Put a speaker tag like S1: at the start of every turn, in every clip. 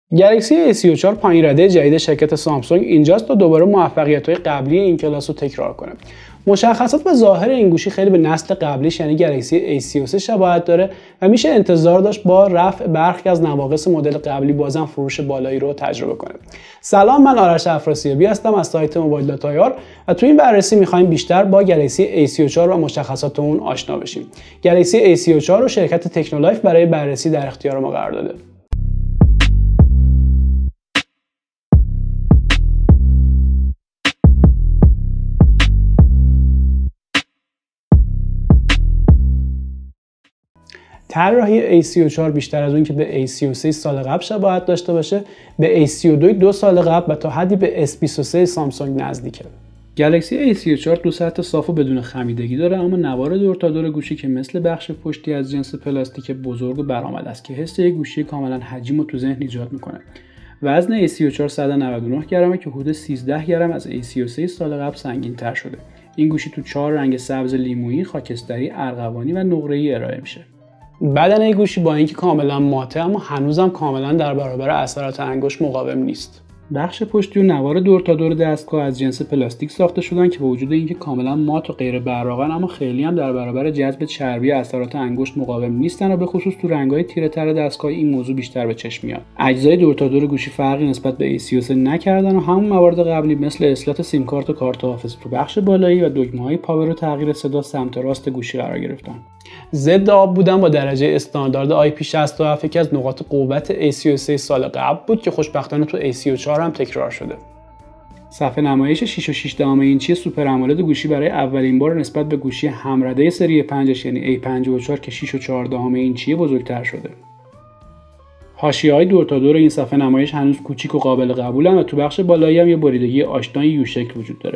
S1: گلکسی A34 پایین رده جدید شرکت سامسونگ اینجاست تا دوباره موفقیت‌های قبلی این کلاس رو تکرار کنه. مشخصات و ظاهر این گوشی خیلی به نسل قبلیش یعنی گلکسی A33 شباهت داره و میشه انتظار داشت با رفع برخی از نواقص مدل قبلی بازم فروش بالایی رو تجربه کنه. سلام، من آرش افراسیابی هستم از سایت موبایل داتایار و تو این بررسی می‌خوایم بیشتر با گلکسی A34 و مشخصات اون آشنا بشیم. گلکسی A34 رو شرکت تکنولایف برای بررسی در اختیار ما قرار داده. طراحی A34 بیشتر از اون که به A33 سال قبل شباهت داشته باشه، به A32 2 سال قبل و تا حدی به S23 سامسونگ نزدیکه. گلکسی A34 دو سطح صاف و بدون خمیدگی داره، اما نوار دور تا دور گوشی که مثل بخش پشتی از جنس پلاستیک بزرگ و برآمد است که حس یک گوشی کاملا حجیم رو تو ذهن ایجاد میکنه. وزن A34 199 گرمه که حدود 13 گرم از A33 سال قبل سنگین تر شده. این گوشی تو 4 رنگ سبز لیمویی، خاکستری، ارغوانی و نقره‌ای ارائه میشه. بدن این گوشی با اینکه کاملا ماته اما هنوزم کاملا در برابر اثرات انگشت مقاوم نیست. بخش پشتی و نوار دور تا دور دستگاه از جنس پلاستیک ساخته شدن که با وجود اینکه کاملا مات و غیر براقن اما خیلی هم در برابر جذب چربی اثرات انگشت مقاوم نیستن و به خصوص تو رنگ‌های تیره تر دستگاه این موضوع بیشتر به چشم میاد. اجزای دور تا دور گوشی فرقی نسبت به A33 نکردن و همون موارد قبلی مثل اسلات سیم کارت و کارت حافظه تو بخش بالایی و دکمه‌های پاور و تغییر صدا سمت راست گوشی قرار گرفتن. ضد آب بودن با درجه استاندارد IP67 یکی از نقاط قوت A33 سال قبل بود که خوشبختانه تو A34 هم تکرار شده. صفحه نمایش 6.6 اینچی سوپر امولد گوشی برای اولین بار نسبت به گوشی همرده سری 5 یعنی A54 که 6.4 اینچی بزرگتر شده. حاشیه‌های دور تا دور این صفحه نمایش هنوز کوچیک و قابل قبولن و تو بخش بالایی هم یه بریدگی آشنای یو شکل وجود داره.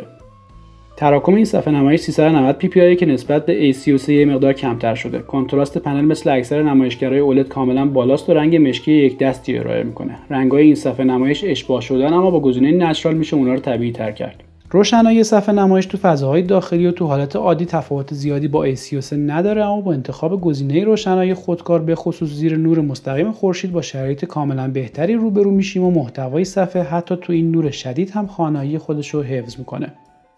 S1: تراکم این صفحه نمایش 390 ppi که نسبت به A33 یه مقدار کمتر شده. کنتراست پنل مثل اکثر نمایشگرهای اولد کاملا بالاست و رنگ مشکی یک دستی ارائه میکنه. رنگ‌های این صفحه نمایش اشباع شدن اما با گزینه نچرال میشه اونها رو طبیعی تر کرد. روشنایی صفحه نمایش تو فضاهای داخلی و تو حالت عادی تفاوت زیادی با A33 نداره، اما با انتخاب گزینه روشنایی خودکار به خصوص زیر نور مستقیم خورشید با شرایط کاملا بهتری روبرو میشیم و محتوای صفحه حتی تو این نور شدید هم خوانایی خودش رو حفظ میکنه.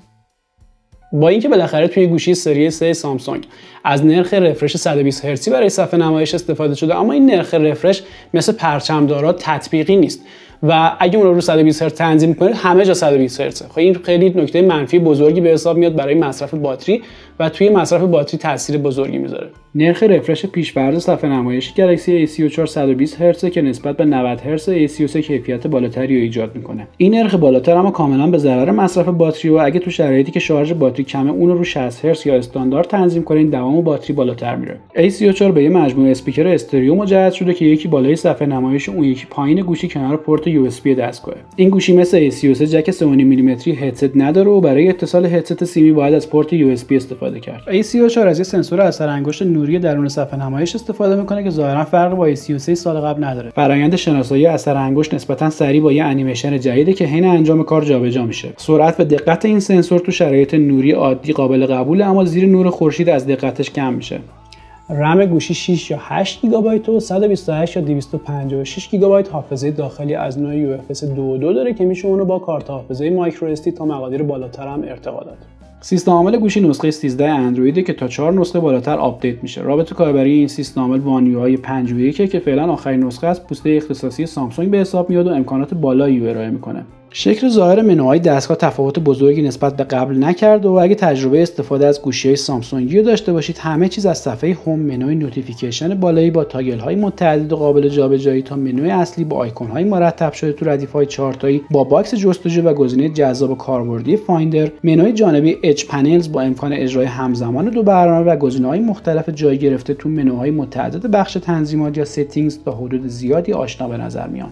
S1: با اینکه بالاخره توی گوشی سری 3 سامسونگ از نرخ رفرش 120 هرتزی برای صفحه نمایش استفاده شده، اما این نرخ رفرش مثل پرچم‌دارا تطبیقی نیست و اگه اون رو 120 هرتز تنظیم کنید همه جا 120 هرتزه. خب این خیلی نکته منفی بزرگی به حساب میاد برای مصرف باتری و توی مصرف باتری تاثیر بزرگی میذاره. نرخ رفرش پیش‌فرض صفحه نمایش گلکسی A34 120 هرتز که نسبت به 90 هرتز A33 کیفیت بالاتری رو ایجاد میکنه. این نرخ بالاتر اما کاملا به ضرر مصرف باتری و اگه تو شرایطی که شارژ باتری کمه اون رو 60 هرتز یا استاندارد تنظیم کنین دوام باتری بالاتر میره. A34 به یه مجموعه اسپیکر استریو مجهز شده که یکی بالای صفحه نمایش اون یکی پایین گوشی کنار پورت USB دستگاهه. این گوشی مثل A33 جک 3.5 میلیمتری هدست نداره و برای اتصال هدست سیمی باید از پورت USB استفاده کرد. A34 از یه سنسور اثر انگشت نوری درون صفحه نمایش استفاده میکنه که ظاهرا فرق با A33 سال قبل نداره. فرآیند شناسایی اثر انگشت نسبتا سریع با یه انیمیشن جدیده که حین انجام کار جابجا میشه. سرعت و دقت این سنسور تو شرایط نوری عادی قابل قبوله، اما زیر نور خورشید از دقتش کم میشه. رم گوشی 6 یا 8 گیگابایت و 128 یا 256 گیگابایت حافظه داخلی از نوع UFS 2.2 داره که میشه اون رو با کارت حافظه مایکرو SD تا مقادیر بالاتر هم ارتقا داد. سیستم عامل گوشی نسخه 13 اندرویده که تا 4 نسخه بالاتر آپدیت میشه. رابط کاربری این سیستم عامل وان یو آی 5.1 که فعلا آخرین نسخه از پوسته اختصاصی سامسونگ به حساب میاد و امکانات بالایی رو ارائه میکنه. شکل ظاهر منوهای دستگاه تفاوت بزرگی نسبت به قبل نکرده و اگه تجربه استفاده از گوشی‌های سامسونگی رو داشته باشید همه چیز از صفحه هوم، منوی نوتیفیکیشن بالایی با تاگل‌های متعدد و قابل جابجایی تا منوی اصلی با آیکون‌های مرتب شده تو ردیف‌های چارتایی با باکس جستجو و گزینه جذاب کاربردی فایندر، منوی جانبی اج پنلز با امکان اجرای همزمان دو برنامه و گزینه‌های مختلف جای گرفته تو منوهای متعدد بخش تنظیمات یا ستینگز تا حدود زیادی آشنا به نظر میان.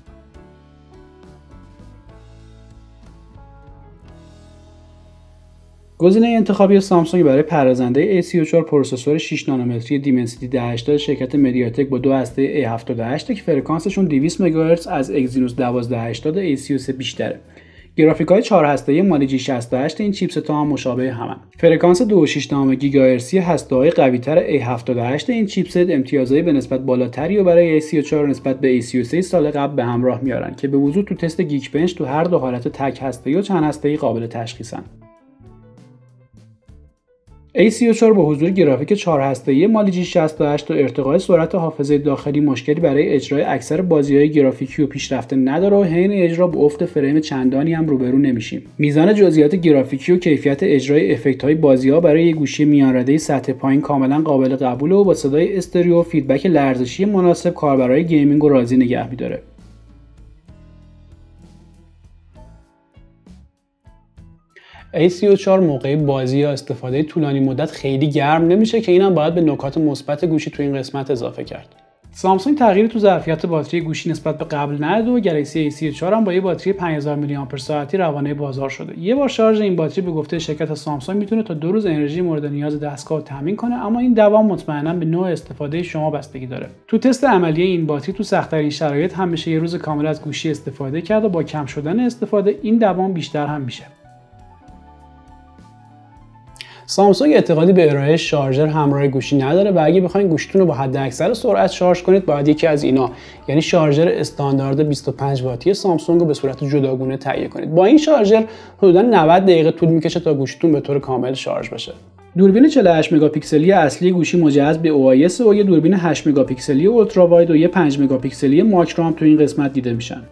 S1: گزینه انتخابی سامسونگ برای پردازنده A34 پروسسور 6 نانومتری دیمنسیتی 1080 شرکت مدیاتک با دو هسته A78 که فرکانسشون 200 مگاهرتز از اگزینوس 1280 A33 بیشتره. گرافیک‌های 4 هسته‌ای مالی G68 این چیپست هم مشابه همن. فرکانس 2.6 گیگاهرتزی هسته‌های قوی‌تر A78 این چیپست امتیازهای به نسبت بالاتری و برای A34 نسبت به A33 سال قبل به همراه میارن که به وضوح تو تست گیک تو هر دو حالت تک هسته‌ای و چند هسته‌ای قابل تشخیصن. A34 با حضور گرافیک 4 هسته‌ای مالی G68 و ارتقای سرعت حافظه داخلی مشکلی برای اجرای اکثر بازی‌های گرافیکی و پیشرفته نداره و حین اجرا با افت فریم چندانی هم روبرو نمیشیم. میزان جزئیات گرافیکی و کیفیت اجرای افکت‌های بازی‌ها برای یک گوشی میانرده سطح پایین کاملا قابل قبوله و با صدای استریو و فیدبک لرزشی مناسب کاربرای گیمینگ رو راضی نگه می‌داره. A34 موقع بازی یا استفاده طولانی مدت خیلی گرم نمیشه که اینم باید به نکات مثبت گوشی تو این قسمت اضافه کرد. سامسونگ تغییری تو ظرفیت باتری گوشی نسبت به قبل نداد و گلکسی A34 هم با یه باتری 5000 میلی آمپر ساعتی روانه بازار شده. یه بار شارژ این باتری به گفته شرکت سامسونگ میتونه تا 2 روز انرژی مورد نیاز دستگاه رو تامین کنه، اما این دوام مطمئنا به نوع استفاده شما بستگی داره. تو تست عملی این باتری تو سخت‌ترین شرایط هم میشه یه روز کامل از گوشی استفاده کرد و با کم شدن استفاده این دوام بیشتر هم میشه. سامسونگ اعتقادی به ارائه شارژر همراه گوشی نداره و اگه بخواید گوشیتون رو با حداکثر سرعت شارژ کنید باید یکی از اینا، یعنی شارژر استاندارد 25 واتی سامسونگ رو به صورت جداگونه تهیه کنید. با این شارژر حدودا 90 دقیقه طول میکشه تا گوشیتون به طور کامل شارژ بشه. دوربین 48 مگاپیکسلی اصلی گوشی مجهز به OIS و یه دوربین 8 مگاپیکسلی اولترا واید و یه 5 مگاپیکسلی ماکرو هم تو این قسمت دیده میشن.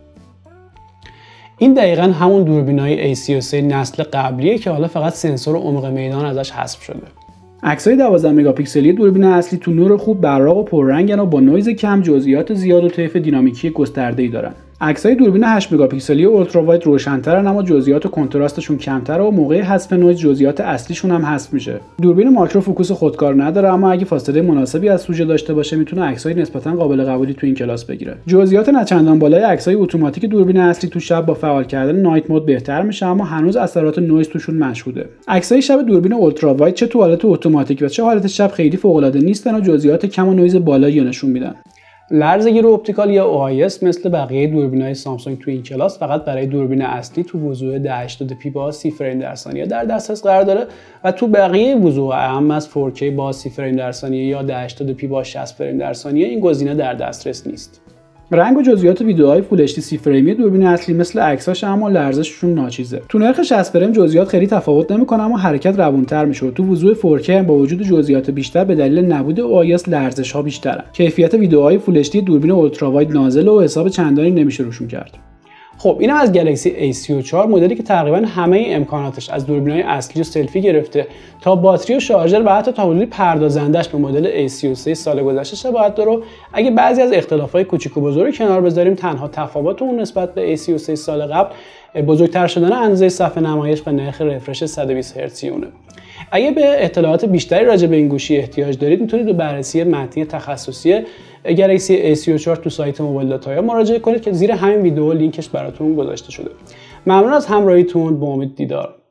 S1: این دقیقاً همون دوربینای A33 نسل قبلیه که حالا فقط سنسور عمق میدان ازش حذف شده. عکسای 12 مگاپیکسلی دوربین اصلی تو نور خوب براق و پررنگن و با نویز کم، جزئیات زیاد و طیف دینامیکی گسترده‌ای دارن. عکسای دوربین 8 مگاپیکسلی اولترا واید روشن‌ترن اما جزئیات و کنتراستشون کمتره و موقع حذف نویز جزئیات اصلیشون هم حذف میشه. دوربین ماکرو فوکوس خودکار نداره اما اگه فاصله مناسبی از سوژه داشته باشه میتونه عکسای نسبتاً قابل قبولی تو این کلاس بگیره. جزئیات نچندان بالای عکسای اتوماتیک دوربین اصلی تو شب با فعال کردن نایت مود بهتر میشه اما هنوز اثرات نویز توشون مشهوده. عکسای شب دوربین اولترا واید چه تو حالت اتوماتیک و چه حالت شب خیلی فوق‌العاده نیستن و جزئیات کم و نویز بالایی نشون میدن. لرزگیر اپتیکال یا OIS مثل بقیه دوربین‌های سامسونگ تو این کلاس فقط برای دوربین اصلی تو وضوح 1080p با 30 فریم در ثانیه در دسترس قرار داره و تو بقیه وضوح اهم از 4K با 30 فریم در ثانیه یا 1080p با 60 فریم در ثانیه این گزینه در دسترس نیست. رنگ و جزئیات ویدیوهای فول اچ دی 30 فریمی دوربین اصلی مثل عکساش اما لرزششون ناچیزه. تو نرخ 60 فریم جزئیات خیلی تفاوت نمیکنه اما حرکت روونتر میشه. تو وضوح 4K با وجود جزئیات بیشتر به دلیل نبود OIS لرزش‌ها بیشترن. کیفیت ویدیوهای فول اچ دی دوربین اولترا واید نازل و حساب چندانی نمیشه روشون کرد. خب اینم از گلکسی A34 مدلی که تقریبا همه امکاناتش از دوربین‌های اصلی و سلفی گرفته تا باتری و شارژر و حتی تا حدودی پردازندش به مدل A33 سال گذشته شباهت داره. اگه بعضی از اختلافات کوچیک و بزرگ کنار بذاریم تنها تفاوت اون نسبت به A33 سال قبل بزرگتر شدن اندازه صفحه نمایش و نرخ رفرش 120 هرتزی اونه. اگه به اطلاعات بیشتری راجع به این گوشی احتیاج دارید میتونید به بررسی متنی تخصصی گلکسی A34 تو سایت موبایل داتا مراجعه کنید که زیر همین ویدیو لینکش براتون گذاشته شده. ممنون از همراهیتون، با امید دیدار.